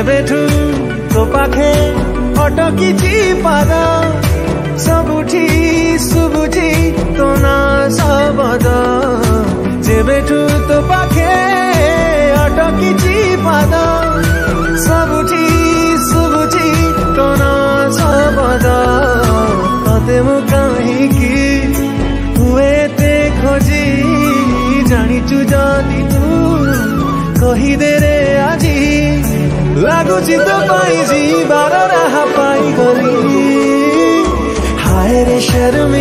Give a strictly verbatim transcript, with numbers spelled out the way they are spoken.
जेबेठू तो पाखे अटकी पाद सबुठी सुबुझी तो ना सबद जेबेठू तो पाखे अटकी पाद सबुठी सुबुझी तो ना सबद तते मु कहीं हुए ते खोजी जानिचु जानी तू कहीदे रे आजी लगुची तो पाई जी बार राह पाई गली हाय रे शर्मी।